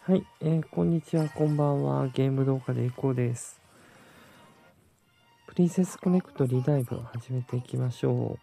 はい、こんにちは、こんばんは。ゲーム動画でいこうです。プリンセスコネクトリダイブ始めていきましょう。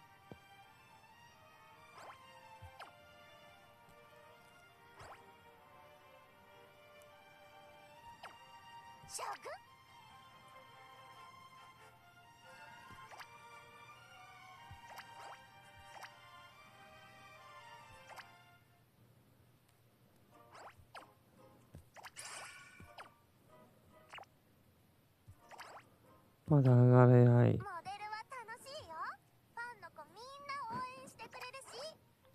まだ上がれない。 モデルは楽しいよ。ファンの子みんな応援してくれるし。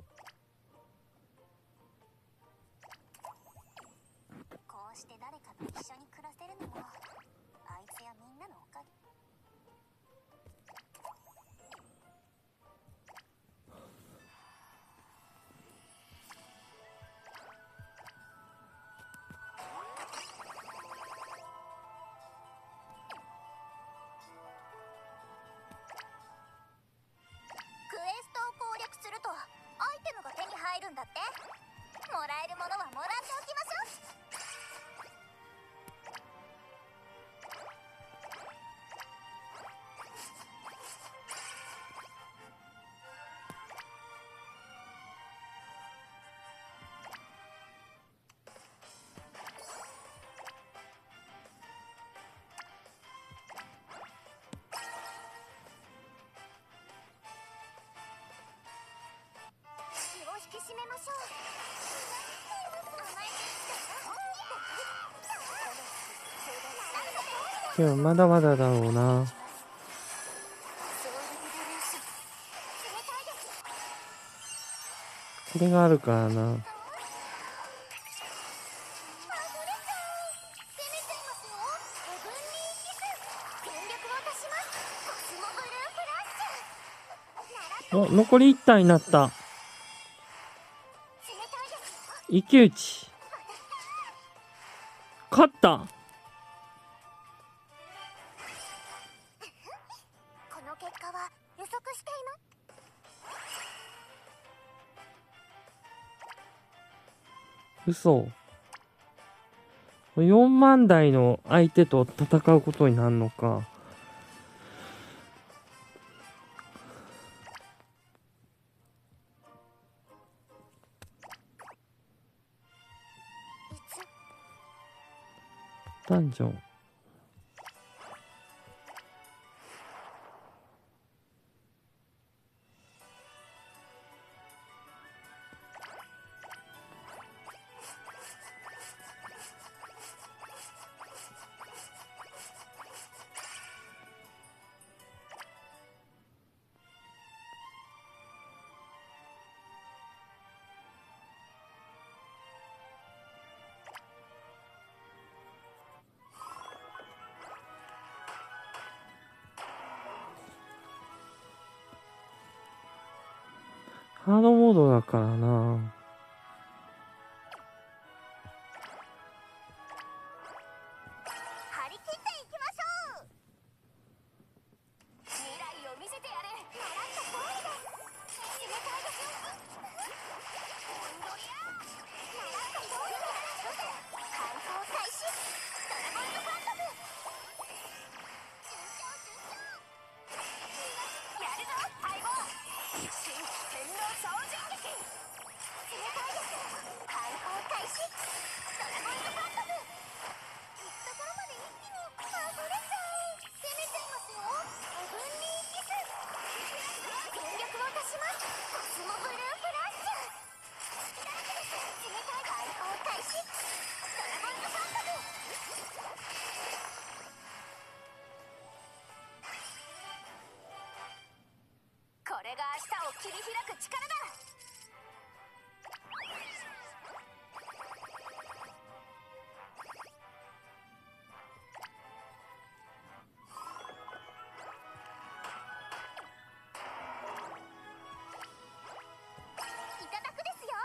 こうして誰かと一緒に暮らせるのもあいつやみんなのおかげ。クエストを攻略するとアイテムが手に入るんだって。もらえるものはもらっておきましょう。気を引き締めましょう。 でもまだまだだろうな。これがあるからな。お、残り1体になった。一騎打ち。勝った。 この結果は予測しています。 嘘。4万台の相手と戦うことになるのか。ダンジョン。ハードモードだからな。 張り切っていきましょう。未来を見せてやれ。習った通りです。冷たいですよ。温度や習った通りです。反抗開始。ドラゴンズファントム。順調順調。やるぞ相棒。新天皇総人撃。冷たいです。反抗開始。ドラゴンズファントム。行くところまで一気にあふれちゃう。攻めちゃいますよ。ヘブンリーキス。全力を足します。コスモブルーフラッシュ。冷たい解放開始。ドラゴンズファントム。これが明日を切り開く力だ。いただくですよ。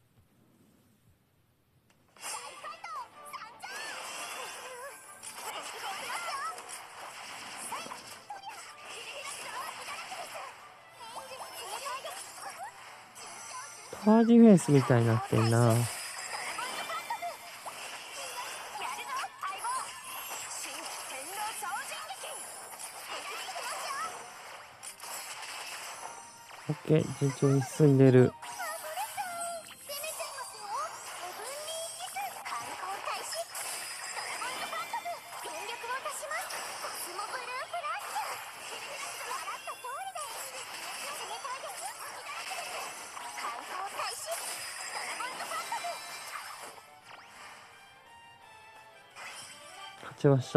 大怪盗参上。本気でいきますよ。はい、切り開くぞ。いただくです。冷たいです。 タワーディフェンスみたいになってんな。 ドラゴンズファントム。 オッケー、順調に進んでる。勝ちました。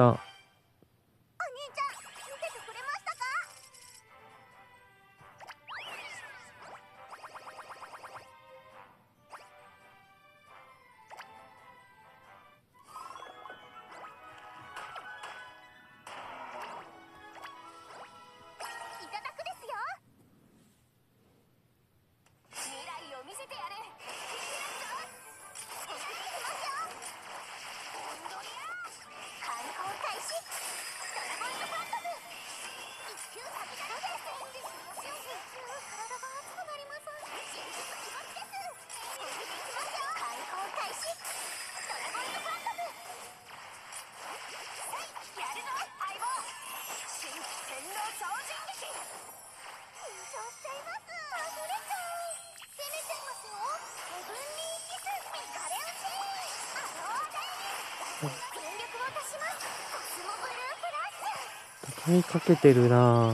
畳みかけてるなぁ。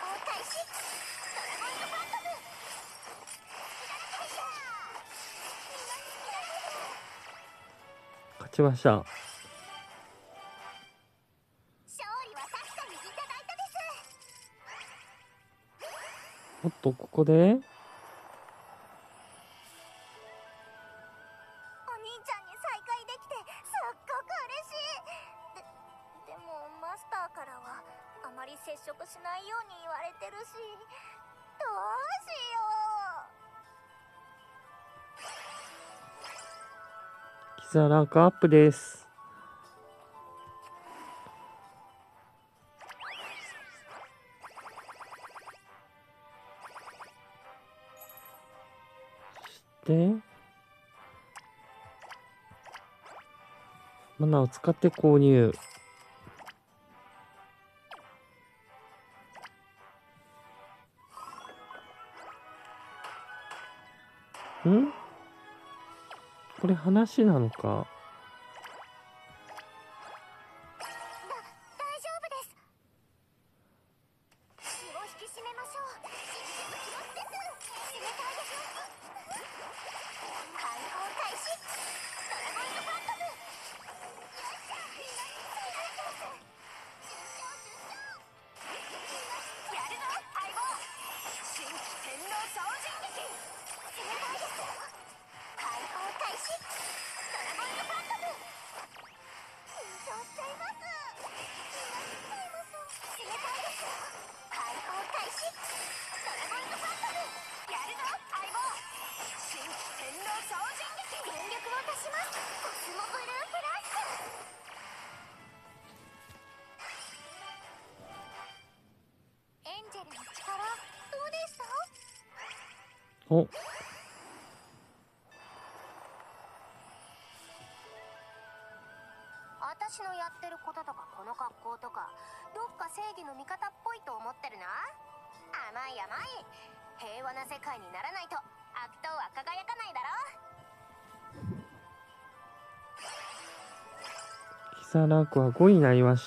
勝ちました。おっと、ここでお兄ちゃんに再会できてすっごく嬉しい。でもマスターからはあまり接触しないように言われてるし、どうしよう。 キザランクアップです。で、マナーを使って購入。ん？これ話なのか？ 大丈夫です。気を引き締めましょう。気持ちです。冷たいですよ。解放開始。ドラゴンズファントム。やるぞ相棒。新規天皇総人撃。冷たいですよ。解放開始。ドラゴンズファントム。緊張しちゃいます。冷たいですよ。解放開始。ドラゴンズファントム。やるぞ相棒。新規天皇総人撃。全力を出します。コスモブルーフラッシュ。エンジェルの力どうでした？ お、 私のやってることとかこの格好とかどっか正義の味方っぽいと思ってるな。甘い甘い。平和な世界にならないと悪党は輝かないだろ。 キザランクは5位になりました。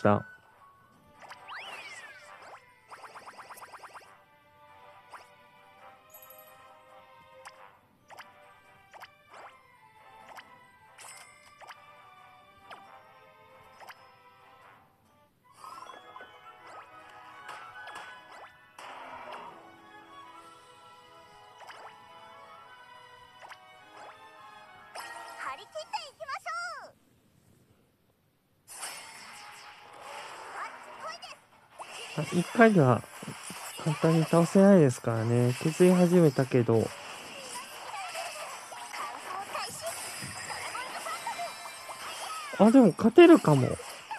張り切っていきましょう。 1回では簡単に倒せないですからね。削り始めたけど。あ、でも勝てるかも。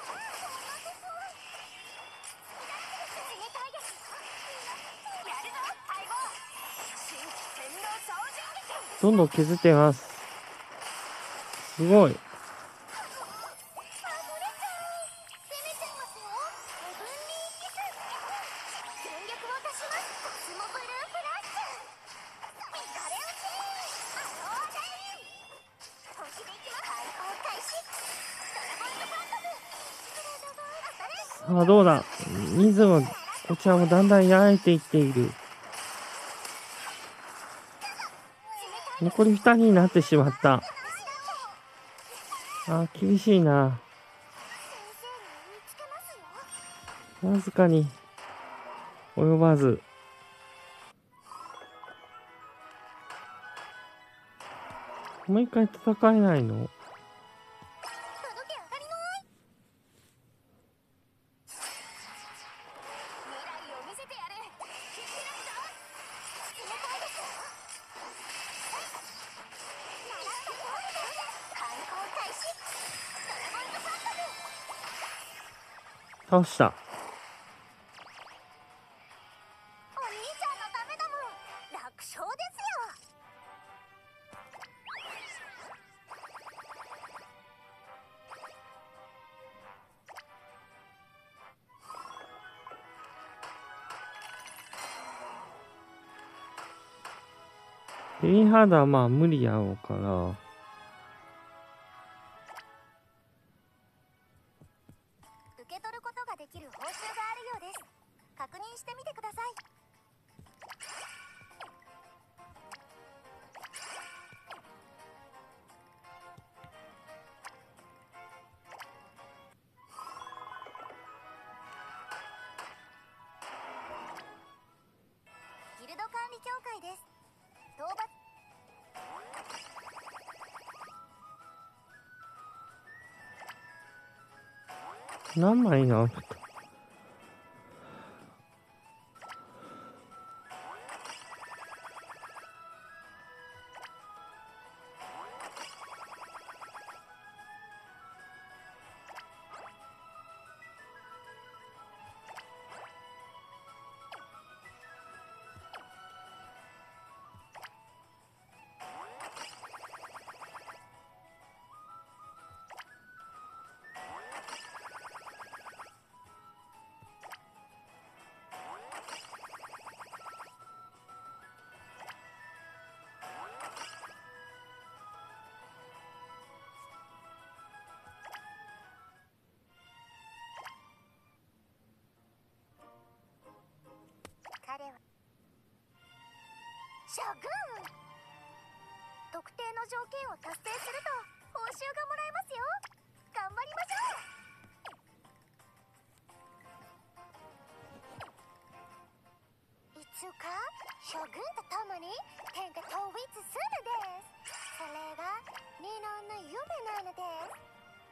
どんどん削ってます。すごい。 さあどうだ。人数はこちらもだんだんやられていっている。残り2人になってしまった。あ、厳しいな。わずかに及ばず。もう一回戦えないの？倒した。 お兄ちゃんのためだもん。楽勝ですよ。 ヘビーハードはまあ無理やろうから。 受け取ることができる報酬があるようです。確認してみてください。ギルド管理協会です。討伐。 何枚なの？ 彼は諸君、特定の条件を達成すると報酬がもらえますよ。頑張りましょう。いつか諸君と共に天下統一するです。それが日本の夢なのです。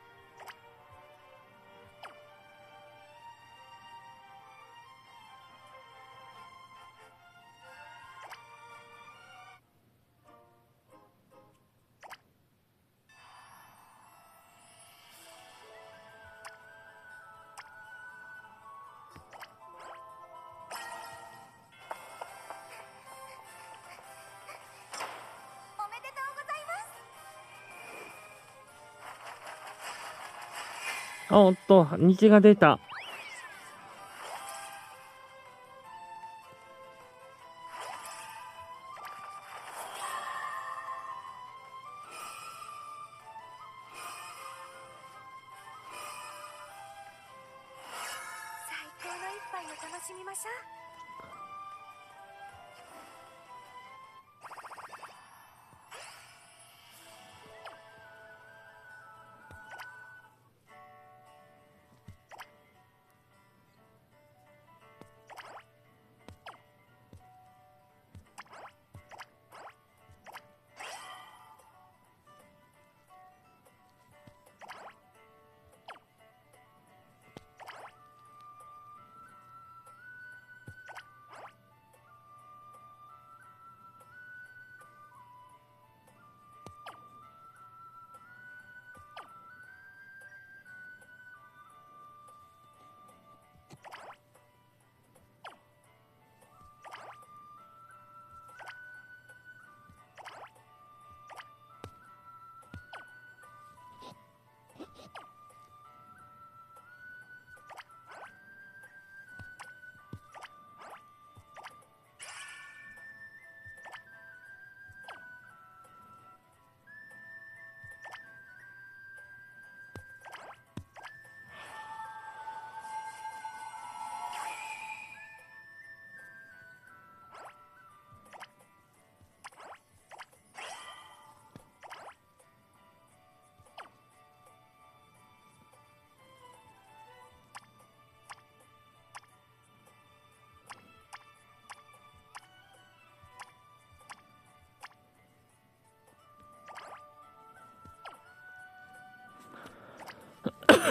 おめでとうございます。 あ、おっと、虹が出た。 最高の一杯を楽しみましょう。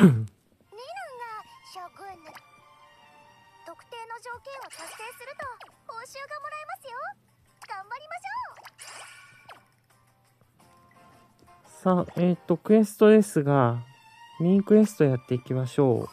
将軍の特定の条件を達成すると報酬がもらえますよ。頑張りましょう。 さあ、クエストですが、ミニクエストやっていきましょう。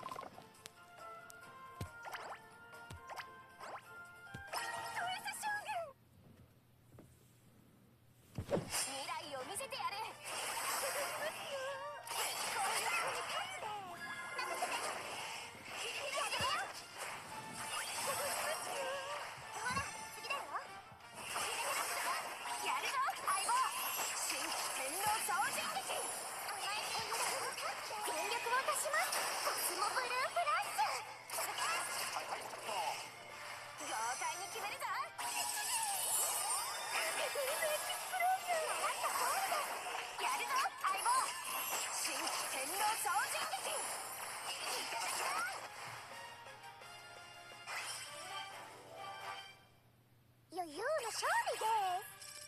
余裕の勝利です。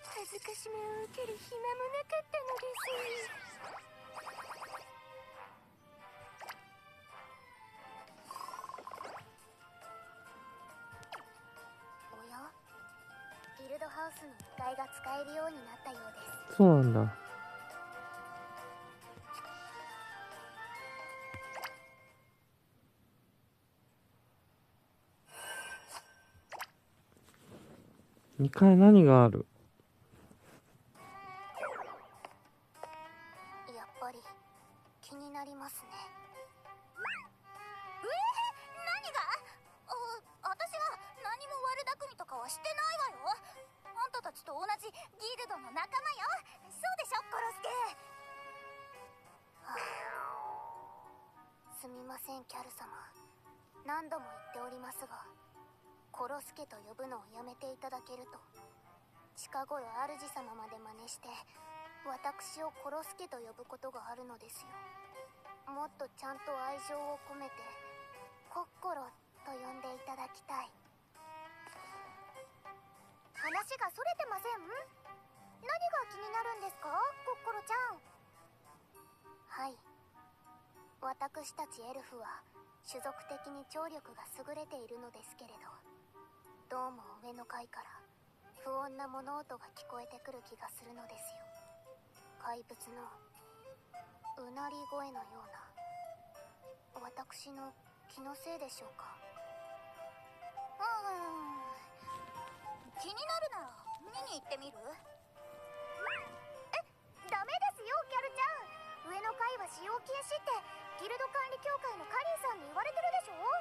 恥ずかしめを受ける暇もなかったのです。おや、ギルドハウスの2階が使えるようになったようです。そうなんだ。2階何がある？やっぱり気になりますね。何が？私は何も悪巧みとかはしてないわよ。あんたたちと同じギルドの仲間よ。そうでしょ、コロスケ。すみません、キャル様。何度も言っておりますが、コロスケと呼ぶのをやめていただけると。近頃主様まで真似して私をコロスケと呼ぶことがあるのですよ。もっとちゃんと愛情を込めてコッコロと呼んでいただきたい。話がそれてません？何が気になるんですか、コッコロちゃん。はい、私たちエルフは種族的に聴力が優れているのですけれど、どうも上の階から不穏な物音が聞こえてくる気がするのですよ。怪物のうなり声のような。私の気のせいでしょうか。気になるなら見に行ってみる？ダメですよ、キャルちゃん。上の階は使用禁止ってギルド管理協会のカリンさんに言われてるでしょ。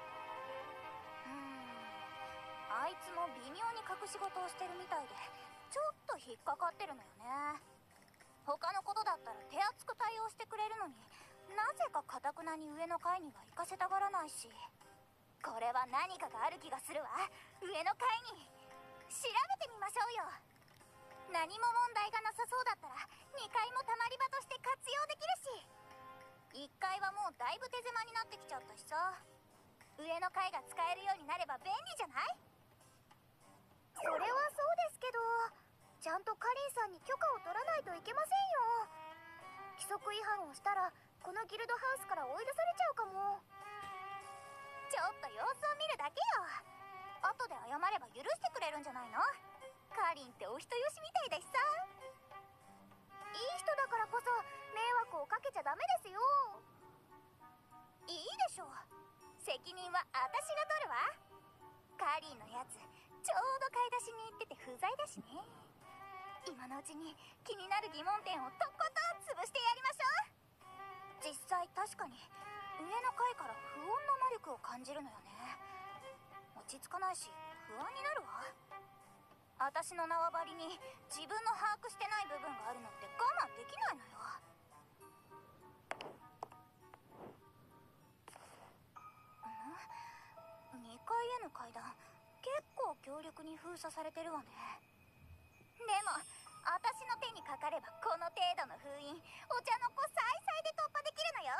あいつも微妙に隠し事をしてるみたいでちょっと引っかかってるのよね。他のことだったら手厚く対応してくれるのに、なぜか頑くなに上の階には行かせたがらないし。これは何かがある気がするわ。上の階に調べてみましょうよ。何も問題がなさそうだったら2階もたまり場として活用できるし、1階はもうだいぶ手狭になってきちゃったしさ。上の階が使えるようになれば便利じゃない？それはそうですけど、ちゃんとカリンさんに許可を取らないといけませんよ。規則違反をしたらこのギルドハウスから追い出されちゃうかも。ちょっと様子を見るだけよ。後で謝れば許してくれるんじゃないの？カリンってお人よしみたいだしさ。いい人だからこそ迷惑をかけちゃダメですよ。いいでしょう、責任は私が取るわ。カリンのやつちょうど買い出しに行ってて不在だしね。今のうちに気になる疑問点をとことん潰してやりましょう。実際確かに上の階から不穏な魔力を感じるのよね。落ち着かないし不安になるわ。私の縄張りに自分の把握してない部分があるのって我慢できないのよ。2階への階段結構強力に封鎖されてるわね。でも私の手にかかればこの程度の封印お茶の子さいさいで突破できるのよ。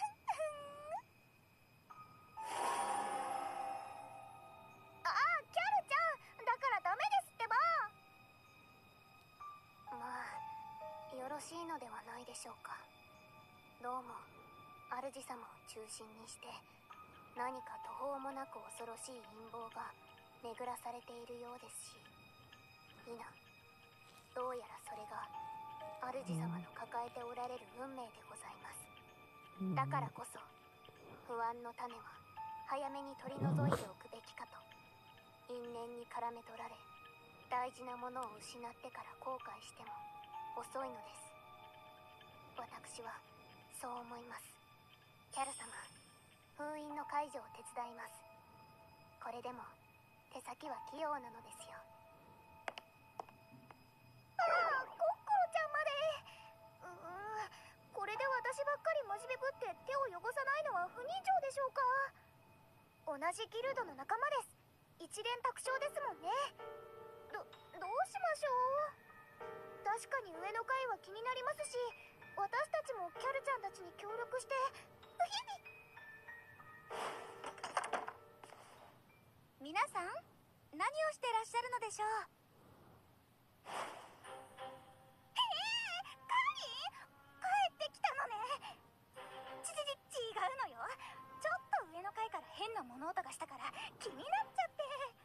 ああ、キャルちゃん、だからダメですってば。まあよろしいのではないでしょうか。どうも主様を中心にして何か途方もなく恐ろしい陰謀が巡らされているようですし、いな、どうやらそれが主様の抱えておられる運命でございます。だからこそ不安の種は早めに取り除いておくべきかと。因縁に絡め取られ大事なものを失ってから後悔しても遅いのです。私はそう思います。キャル様、封印の解除を手伝います。これでも手先は器用なのですよ。ああ、コッコロちゃんまで。これで私ばっかり真面目ぶって手を汚さないのは不人情でしょうか。同じギルドの仲間です。一連卓章ですもんね。どうしましょう。確かに上の階は気になりますし、私たちもキャルちゃんたちに協力して。 皆さん、何をしてらっしゃるのでしょう。 カリン、帰ってきたのね。 違うのよ。ちょっと上の階から変な物音がしたから気になっちゃって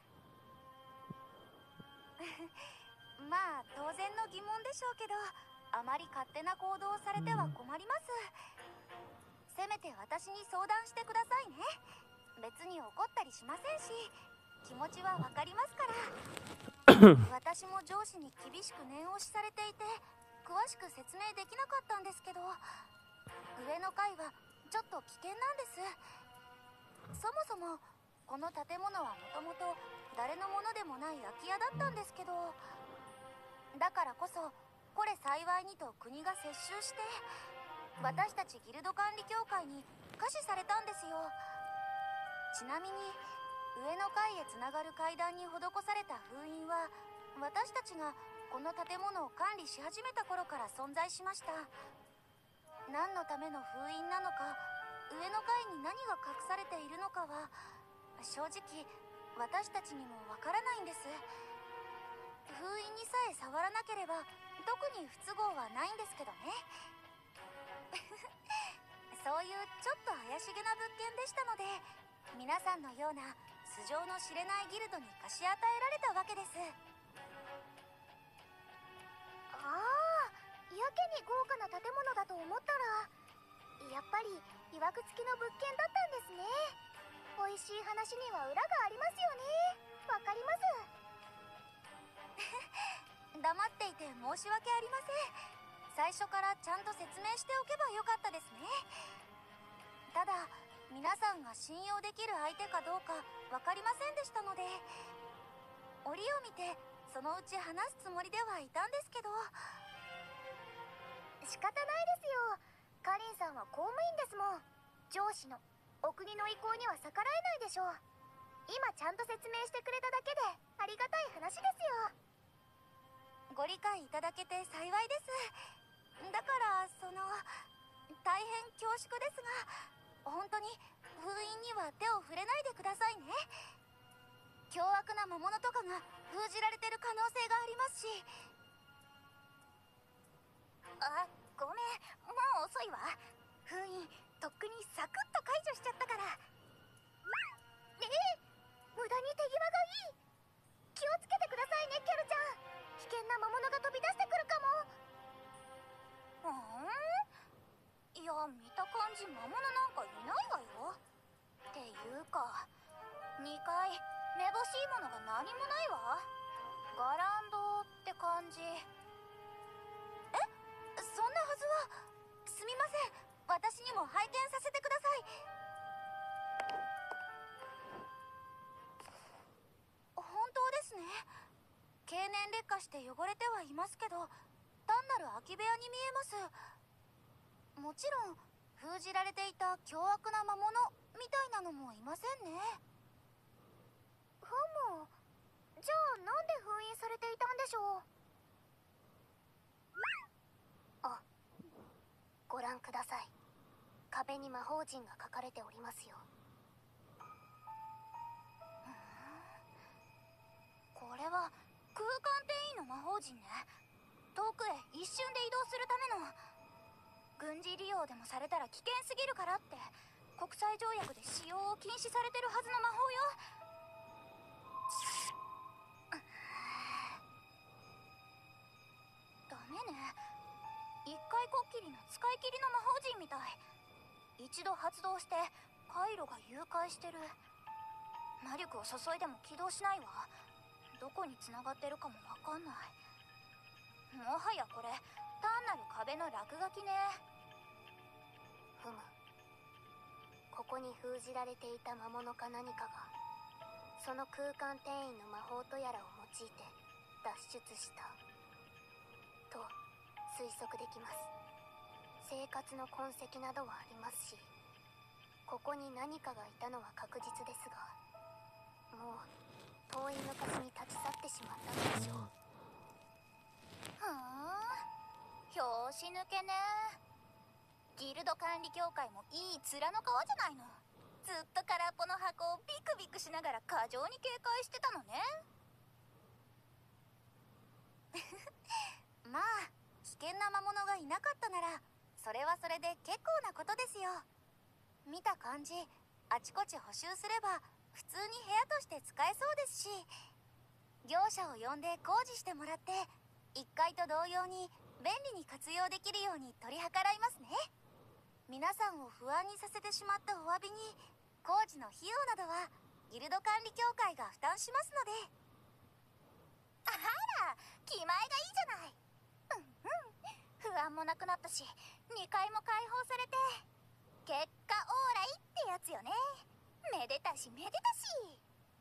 まあ当然の疑問でしょうけど、あまり勝手な行動をされては困ります。せめて私に相談してくださいね。別に怒ったりしませんし、気持ちはわかりますから私も上司に厳しく念押しされていて詳しく説明できなかったんですけど、上の階はちょっと危険なんです。そもそもこの建物はもともと誰のものでもない空き家だったんですけど、だからこそこれ幸いにと国が接収して私たちギルド管理協会に可視されたんですよ。ちなみに上の階へつながる階段に施された封印は私たちがこの建物を管理し始めた頃から存在しました。何のための封印なのか、上の階に何が隠されているのかは正直私たちにもわからないんです。封印にさえ触らなければ特に不都合はないんですけどねそういうちょっと怪しげな物件でしたので、皆さんのような素性の知れないギルドに貸し与えられたわけです。 ああ、やけに豪華な建物だと思ったら、やっぱり曰く付きの物件だったんですね。美味しい話には裏がありますよね。わかります黙っていて申し訳ありません。最初からちゃんと説明しておけばよかったですね。ただ皆さんが信用できる相手かどうか分かりませんでしたので、折を見てそのうち話すつもりではいたんですけど。 仕方ないですよ。カリンさんは公務員ですもん。上司のお国の意向には逆らえないでしょう。今ちゃんと説明してくれただけでありがたい話ですよ。 ご理解いただけて幸いです。だから大変恐縮ですが、本当に封印には手を触れないでくださいね。凶悪な魔物とかが封じられてる可能性がありますし。あ、ごめん、もう遅いわ。封印とっくにサクッと解除しちゃったから。 無駄に手際がいい。気をつけてくださいね、キャルちゃん。危険な魔物が飛び出してくるかも。 いや、見た感じ魔物なんかいないわよ。っていうか2階めぼしいものが何もないわ。ガランドって感じ。そんなはずは。すみません、私にも拝見させてください。本当ですね。経年劣化して汚れてはいますけど、単なる空き部屋に見えます。もちろん封じられていた凶悪な魔物みたいなのもいませんね。 ふむ。じゃあなんで封印されていたんでしょう。あ、ご覧ください。壁に魔法陣が書かれておりますよ。 これは空間転移の魔法陣ね。遠くへ一瞬で移動するための。 軍事利用でもされたら危険すぎるからって国際条約で使用を禁止されてるはずの魔法よ。ダメね。一回こっきりの使い切りの魔法陣みたい。一度発動してカイロが誘拐してる。魔力を注いでも起動しないわ。どこに繋がってるかもわかんない。もはやこれ単なる壁の落書きね。 ふむ。ここに封じられていた魔物か何かがその空間転移の魔法とやらを用いて脱出したと推測できます。生活の痕跡などはありますし、ここに何かがいたのは確実ですが、もう遠い昔に立ち去ってしまったのでしょう。 はあ、拍子抜けね。ギルド管理協会もいい面の皮じゃないの。ずっと空っぽの箱をビクビクしながら過剰に警戒してたのね。まあ危険な魔物がいなかったならそれはそれで結構なことですよ。見た感じあちこち補修すれば普通に部屋として使えそうですし、業者を呼んで工事してもらって1階と同様に便利に活用できるように取り計らいますね。皆さんを不安にさせてしまったお詫びに工事の費用などはギルド管理協会が負担しますので。あら、気前がいいじゃない。不安もなくなったし2階も開放されて結果オーライってやつよね。めでたしめでたし。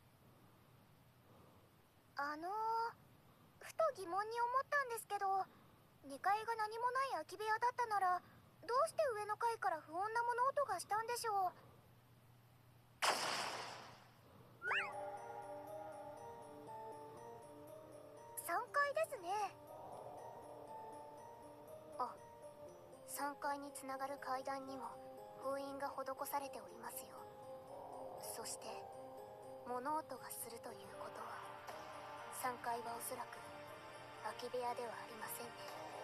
ふと疑問に思ったんですけど、2階が何もない空き部屋だったならどうして上の階から不穏な物音がしたんでしょう。3階ですね。あ、3階につながる階段にも封印が施されておりますよ。そして物音がするということは3階はおそらく空き部屋ではありませんね。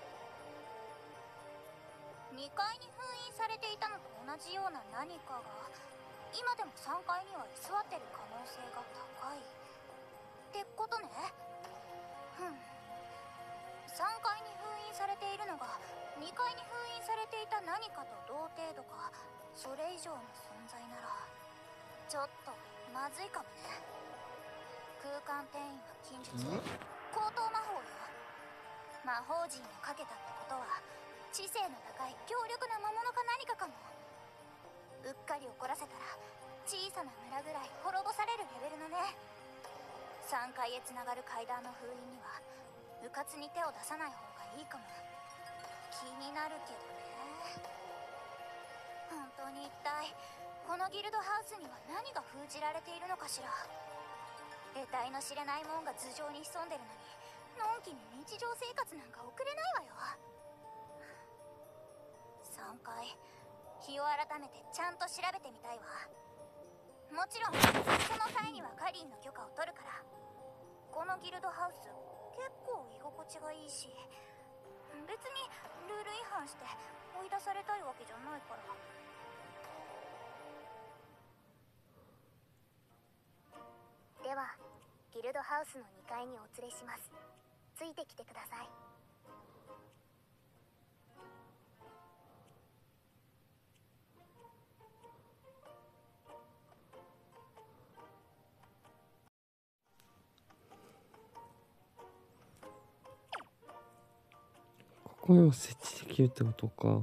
2階に封印されていたのと同じような何かが今でも3階には居座ってる可能性が高いってことね。3階に封印されているのが2階に封印されていた何かと同程度かそれ以上の存在ならちょっとまずいかもね。空間転移は禁術、高等魔法よ。魔法陣をかけたってことは知性の高い強力な魔物か何かかも。うっかり怒らせたら小さな村ぐらい滅ぼされるレベルのね。3階へつながる階段の封印にはうかつに手を出さない方がいいかも。気になるけどね。本当に一体このギルドハウスには何が封じられているのかしら。得体の知れないもんが頭上に潜んでるのにのんきに日常生活なんか送れないわよ。3回日を改めてちゃんと調べてみたいわ。もちろんその際にはカリンの許可を取るから。このギルドハウス結構居心地がいいし、別にルール違反して追い出されたいわけじゃないから。 ではギルドハウスの2階にお連れします。ついてきてください。 ここにも設置できるってことか。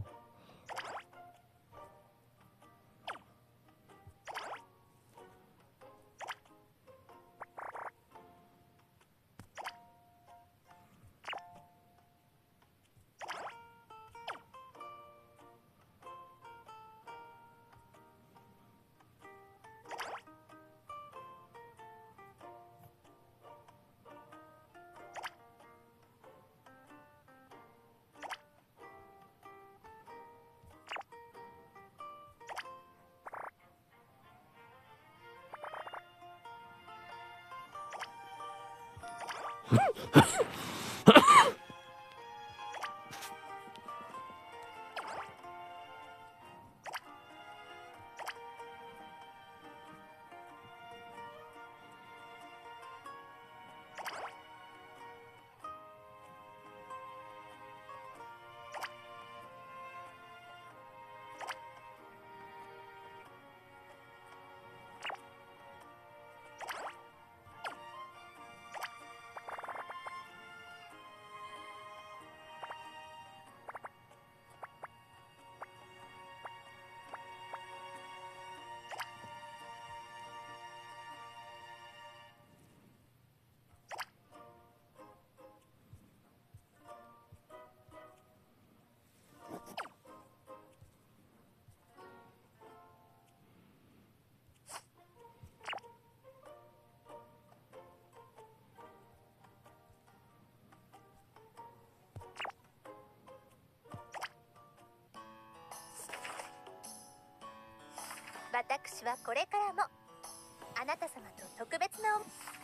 私はこれからもあなた様と特別な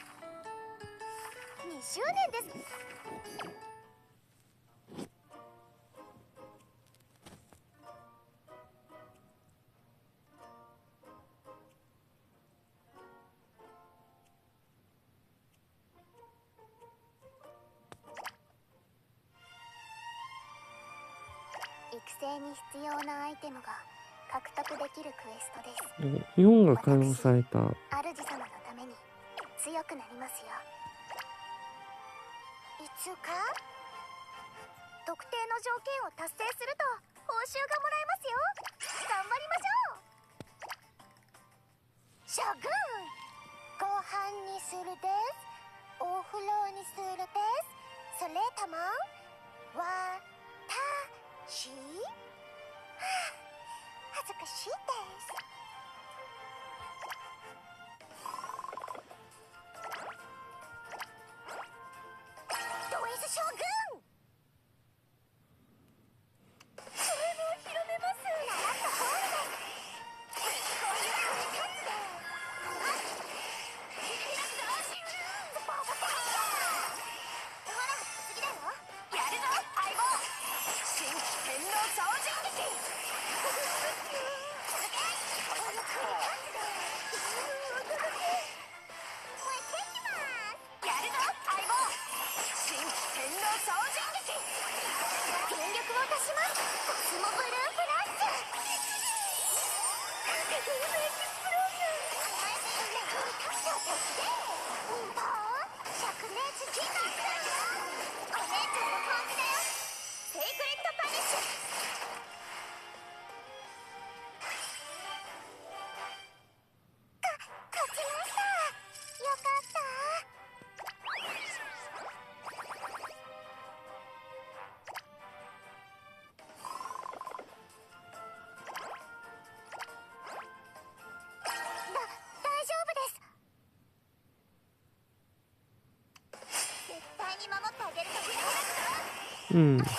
2周年です。育成に必要なアイテムが獲得できるクエストです。 4が解放された。 主様のために強くなりますよ。いつか特定の条件を達成すると報酬がもらえますよ。頑張りましょう。将軍、ご飯にするです。お風呂にするです。それともわたし、恥ずかしいです。ド S 将軍、それも広めます。習った通りです。こういう感じでほら次だよ。やるぞ相棒、新規天皇総人劇。続け、こういう感じでお届け。燃えていきます。やるぞ相棒、新規天皇総人劇。全力を出します。コスモブルーフラッシュ。メイクスプローズ。役に立つよ敵で。忍法灼熱時間だよ。お姉ちゃんの本気だよ。セイクレットパニッシュ。勝ちました。よかった。大丈夫です。絶対に守ってあげるところだぞ。 うん。 甘い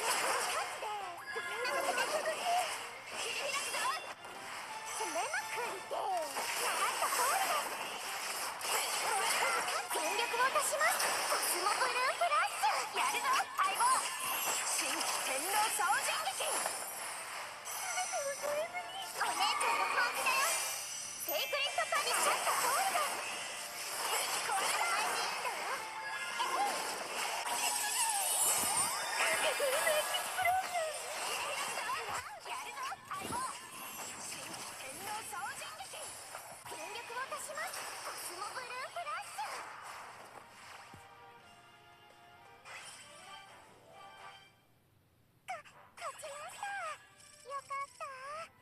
攻めまくりで習った通りです。全力を出します。コスモブルーフラッシュ。やるぞ相棒、新規天皇総人劇。お姉ちゃんの本気だよ。セイクレットパニッシュ。習った通りです。これが甘いでいいんだよ。やるぞ相棒、新規天皇総人劇。全力を出します。コスモブルーフラッシュ。勝ちました。よかった。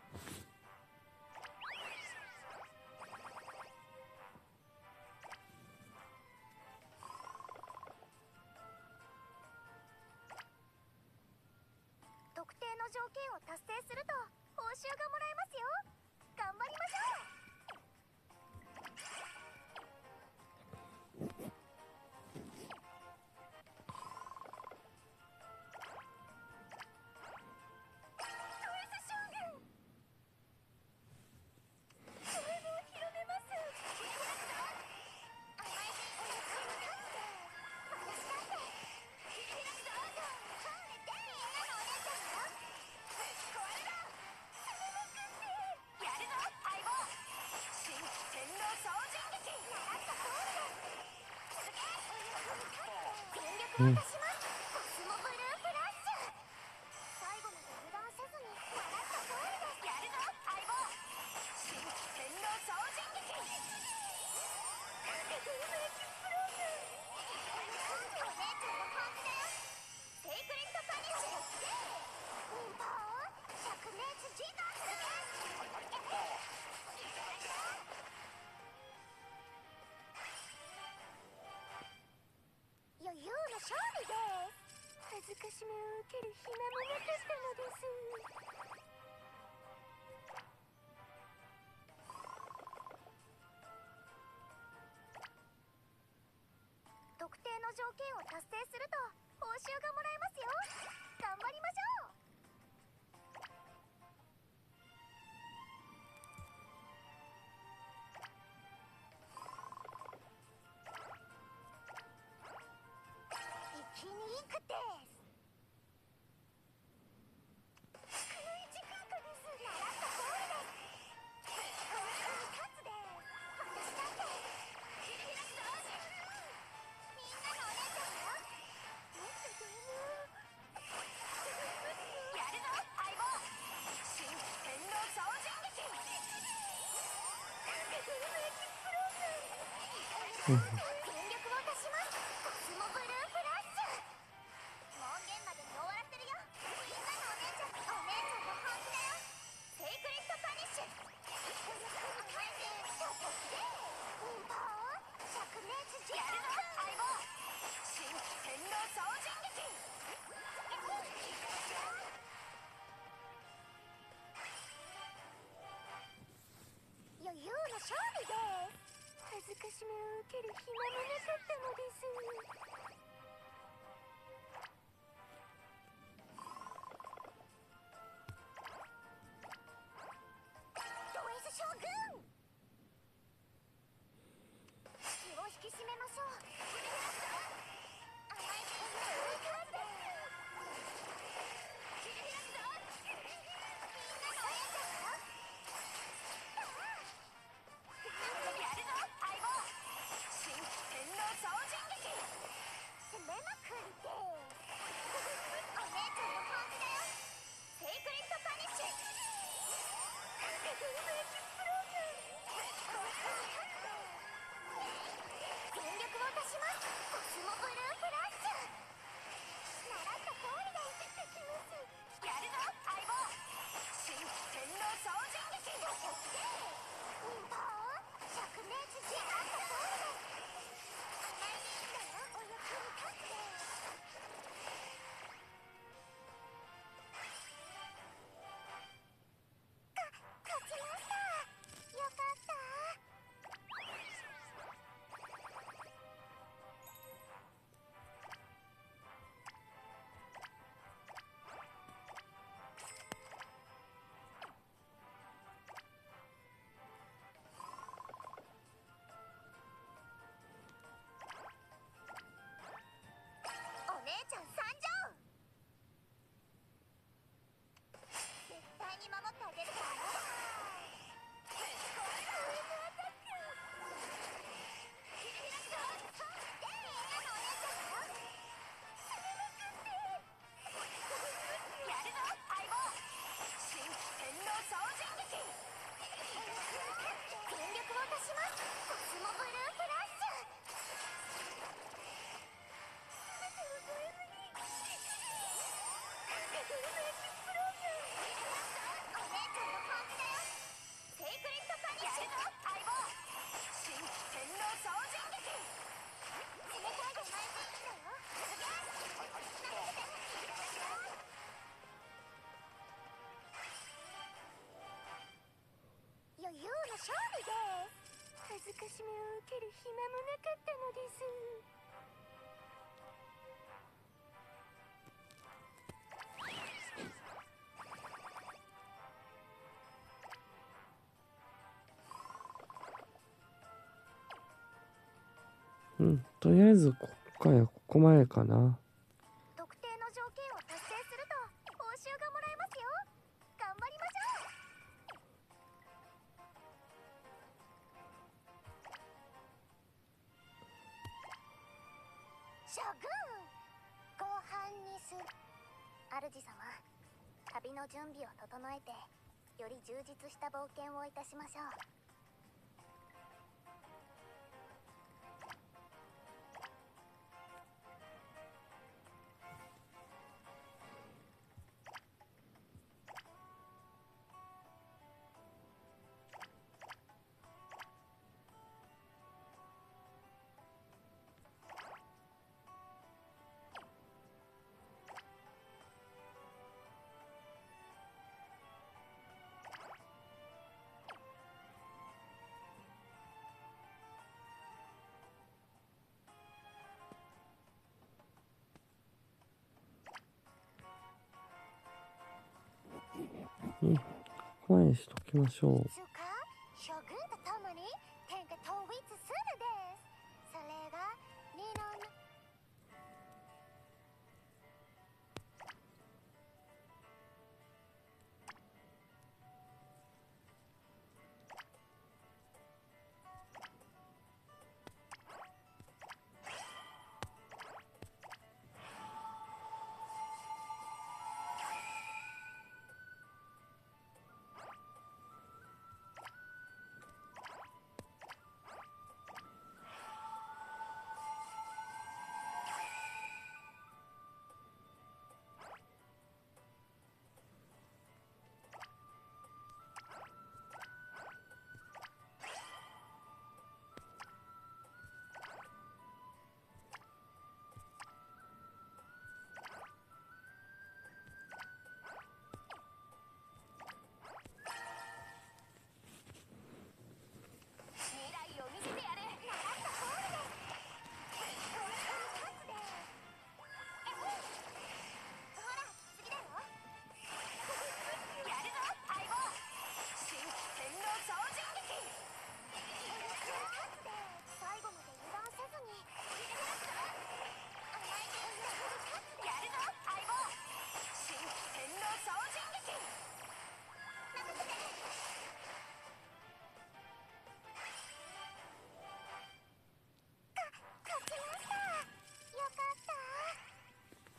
特定の条件を達成すると報酬がもらえますよ。頑張りましょう。ド S 将軍、それも広めます。甘いおやつに立って私だってそうねってみんなのお姉ちゃんよ。これだ、攻めまくって。やるぞ相棒、新規天皇総人劇。習った通りです。続け、全力を出します。コスモブルーフラッシュ。最後まで油断せずに習った通りです。やるぞ相棒、新規天皇総人劇。メイクスプローズ。お姉ちゃんの本気だよ。セイクレットパニッシュ。忍法灼熱時間だよ。余裕の勝利です。恥ずかしめを受ける暇もなかったのです。特定の条件を達成すると報酬がもらえますよ。頑張りましょう。 インクです。クノイチクークです。習った通りです。カツです。私だって切り開くぞ。みんなのお姉ちゃんよ。もっとどうもやるぞ相棒。新天皇総人劇。 うん。 全力を出します。コスモブルーフラッシュ。門限までに終わらせるよ。みんなのお姉ちゃんの本気だよ。セイクレットパニッシュ。甘いね。とこで忍法灼熱やるぞ相棒。新天皇総人劇。余裕の勝利です。恥ずかしめを受ける暇もなかったのです。ド S 将軍、気を引き締めましょう。甘いね。切り開くぞ。みんなのお姉ちゃんよ。やるぞ相棒。新天皇総人劇。攻めまくりです。お姉ちゃんの本気だよ。セイクレットパニッシュ。全力を出します。コスモブルーフラッシュ。習った通りです。できます。やるぞ相棒。新天皇総人劇。忍法灼熱時あった通りです。甘いね。だよお役に立って。勝ちました。よかった。お姉ちゃん参上。絶対に守ってあげるからね。ウィングアタック。切り開くぞ。みんなのお姉ちゃんよ。攻めまくって。やるぞ相棒。新天皇総人劇。全力を出します。コスモブルーフラッシュ。全てを添えずに。お姉ちゃんの本気だよ。セイクレットパニッシュ。やるぞ相棒。新天皇総人劇。冷たいで甘い雰囲気だよ。余裕の勝利です。恥ずかしめを受ける暇もなかったのです。 うん。とりあえずここまでかな。 特定の条件を達成すると報酬がもらえますよ。頑張りましょう。諸君、ご飯にす。主様、旅の準備を整えてより充実した冒険をいたしましょう。 うん。ここまでしときましょう。 いつか諸君と共に天下統一するです。それが理論の。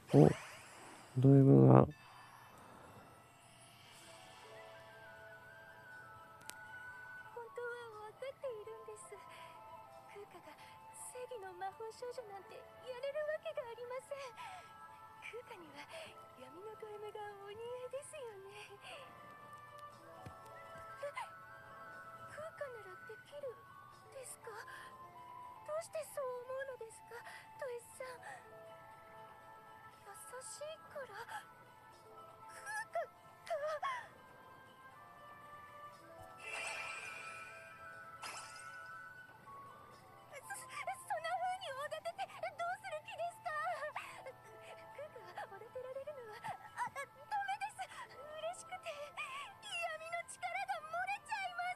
お、ド M が本当は分かっているんです。空花が正義の魔法少女なんてやれるわけがありません。空花には闇のド M がお似合いですよね。空花ならできるですか？どうしてそう思うのですか、ド S さん。優しいから空花が。そんな風におだててどうする気ですか？空花はおだてられるのはダメです。嬉しくて闇の力が漏れちゃいます。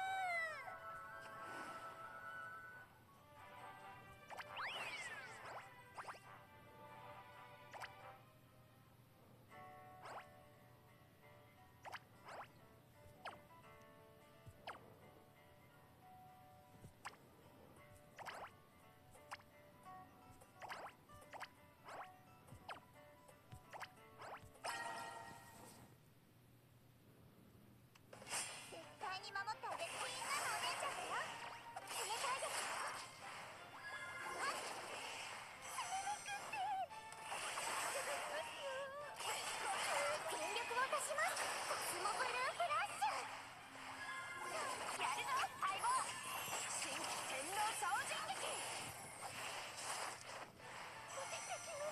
絶対に守ってあげる。みんなのお姉ちゃんだよ。冷たいですよ。全力を出します。コスモブルーフラッシュ。やるぞ相棒。新天皇総人撃。出てきます。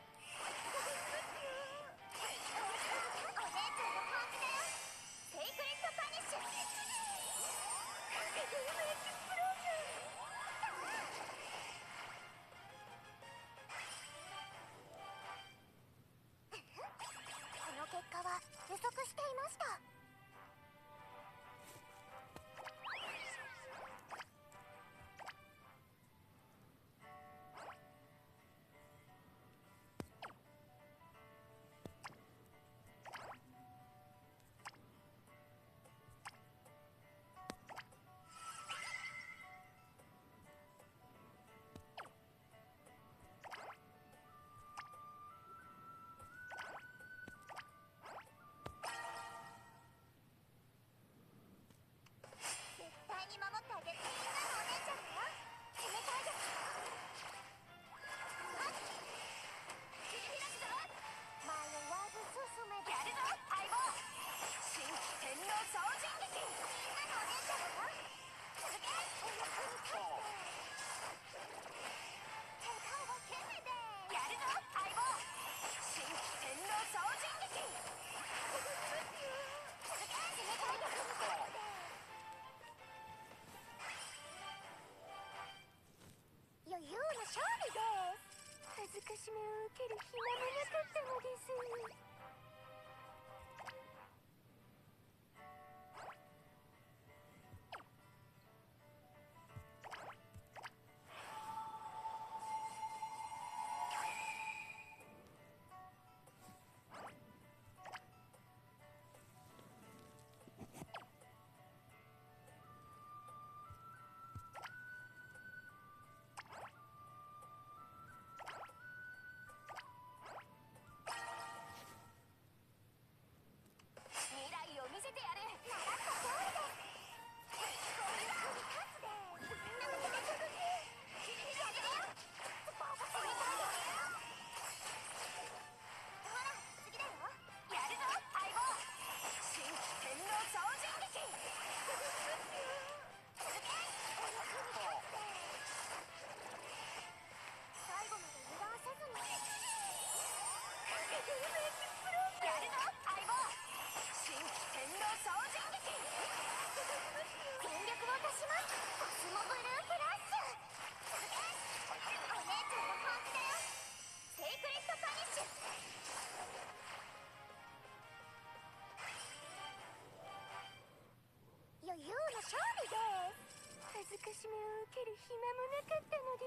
お姉ちゃんの本気だよ。セイクレットパニッシュ。エクスプロージョン。この結果は予測していました。絶対に守ってあげる。みんなのお姉ちゃんだよ。冷たいですよ。切り開くぞ。迷わず進め。やるぞ相棒。新天皇総人撃。みんなのお姉ちゃんだよ。続け。お役に立って手をけめで。やるぞ相棒。新天皇総人撃。続け。冷たいです。余裕の勝利です。恥ずかしめを受ける暇もなかったのです。未来を見せてやる。習った通りです。これは勝つです。切り開けるよ。冷たいです。ほら次だよ。やるぞ相棒。新天皇総人撃。続け。お役に立って最後まで油断せずに。やるぞ相棒。新天皇総人撃。全力を出します。コスモブルーフラッシュ。続け。お姉ちゃんの本気だよ。セイクレットパニッシュ。余裕の勝利です。恥ずかしめを受ける暇もなかったのです。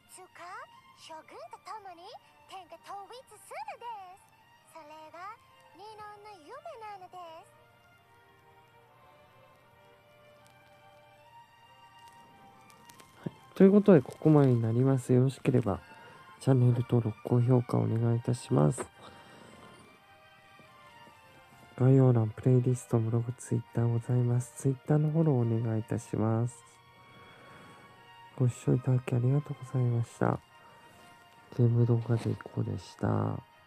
つか将軍と共に天下統一するです。それが日本の夢なのです。 ということで、ここまでになります。よろしければ、チャンネル登録、高評価お願いいたします。概要欄、プレイリスト、ブログ、ツイッターございます。ツイッターのフォローお願いいたします。ご視聴いただきありがとうございました。ゲーム動画でいこうでした。